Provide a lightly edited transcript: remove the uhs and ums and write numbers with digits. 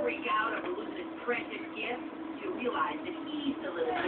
freak out over losing his precious gift. She'll realize that he's the little